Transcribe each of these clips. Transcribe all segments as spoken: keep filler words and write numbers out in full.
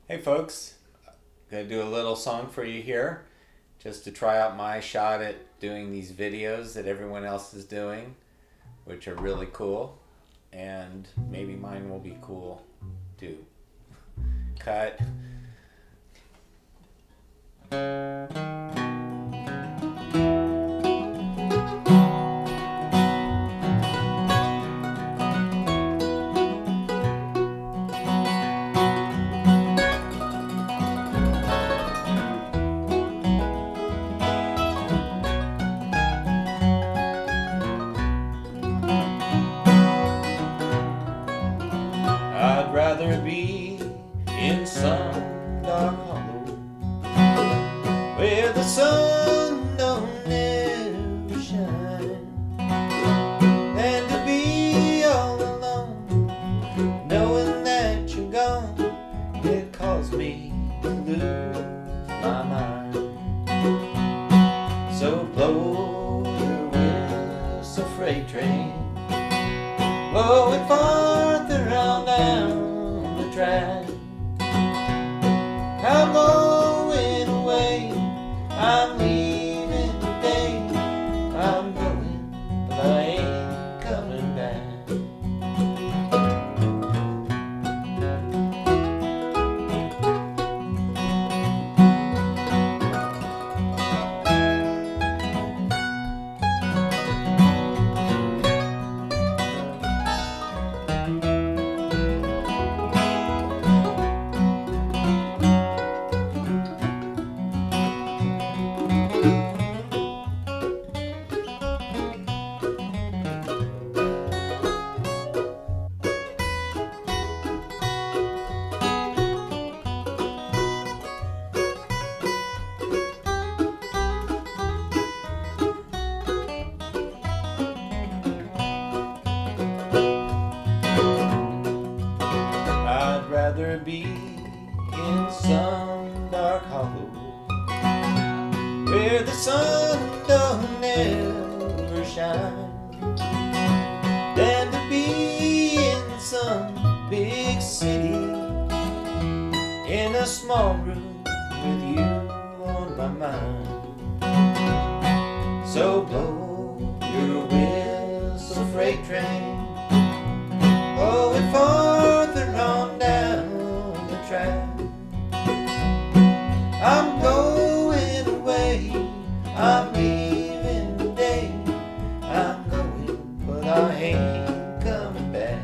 Hey folks, I'm going to do a little song for you here just to try out my shot at doing these videos that everyone else is doing, which are really cool, and maybe mine will be cool too. Cut. I'd rather be in some dark hollow where the sun don't ever shine, than to be all alone knowing that you're gone. It caused me to lose my mind. So blow your whistle, freight train, blow it farther on down the track. I'm going away, I'm leaving today. I'm going, but I ain't coming back. I'd rather be in some dark hollow where the sun don't ever shine, than to be in some big city in a small room with you on my mind. So blow your whistle, freight train, blow it farther on down the track. I'm going away, I'm leaving today. I'm going, but I ain't coming back.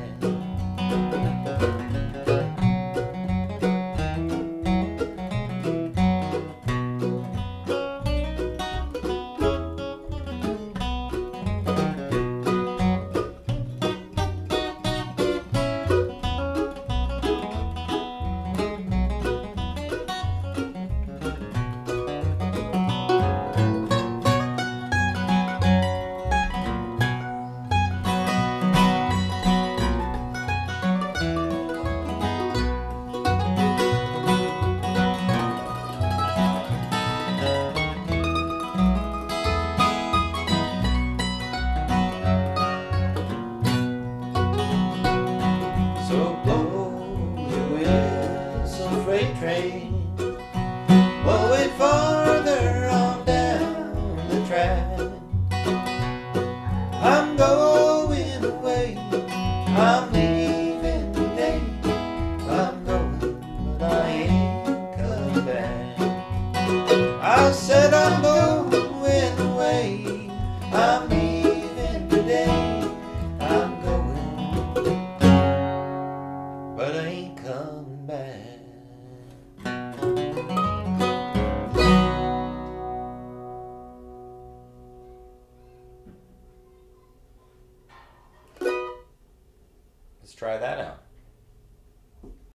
So blow your whistle, freight train, blow it farther on down the track. I'm going away, I'm leaving today. I'm going, but I ain't coming back. I said I'm going away, I'm leaving today. I'm going, but I ain't coming back. Let's try that out.